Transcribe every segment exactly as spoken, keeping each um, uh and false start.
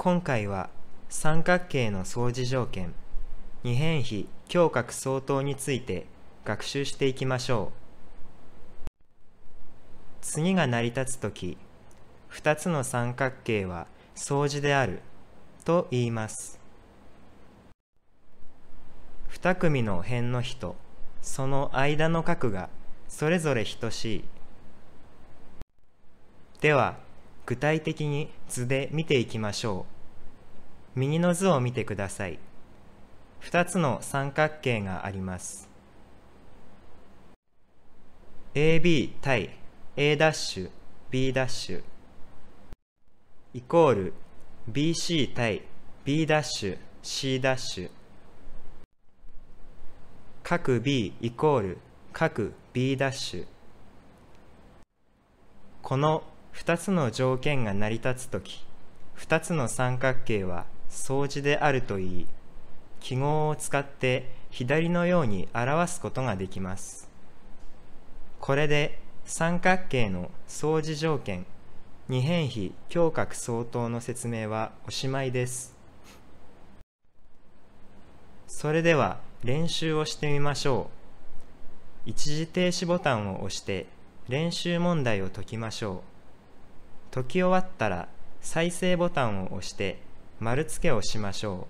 今回は三角形の相似条件、二辺比胸角相当について学習していきましょう。次が成り立つとき、二つの三角形は相似であると言います。二組の辺の比とその間の角がそれぞれ等しい。では、具体的に図で見ていきましょう。右の図を見てください。二つの三角形があります。エービー 対 A' B' イコール ビーシー 対 B' C' 角 B イコール角 B'。このふたつの条件が成り立つとき、ふたつの三角形は相似であるといい、記号を使って左のように表すことができます。これで三角形の相似条件、二辺比胸角相当の説明はおしまいです。それでは練習をしてみましょう。一時停止ボタンを押して練習問題を解きましょう。解き終わったら再生ボタンを押して丸付けをしましょう。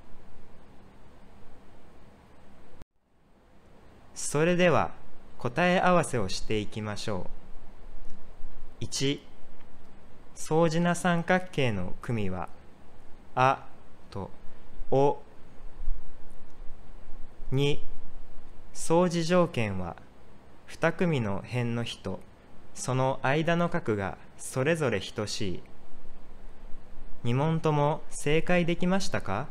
それでは答え合わせをしていきましょう。いち、相似な三角形の組はあとお。に、相似条件は二組の辺の比とその間の角がそれぞれ等しい。に問とも正解できましたか？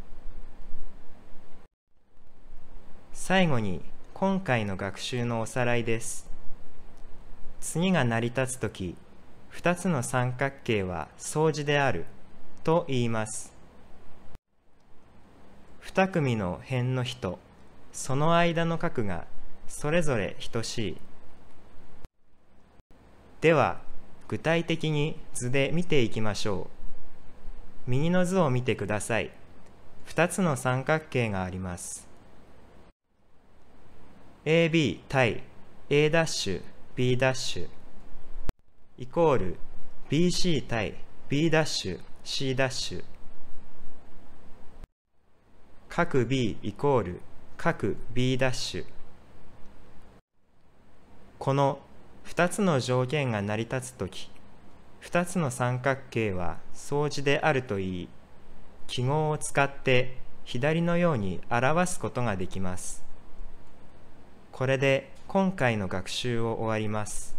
最後に今回の学習のおさらいです。次が成り立つとき、二つの三角形は相似であると言います。二組の辺の比とその間の角がそれぞれ等しい。では、具体的に図で見ていきましょう。右の図を見てください。二つの三角形があります。エービー 対 A' B' イコール ビーシー 対 B' C'。角 B イコール角 B'。このふたつの条件が成り立つとき、ふたつの三角形は相似であるといい、記号を使って左のように表すことができます。これで今回の学習を終わります。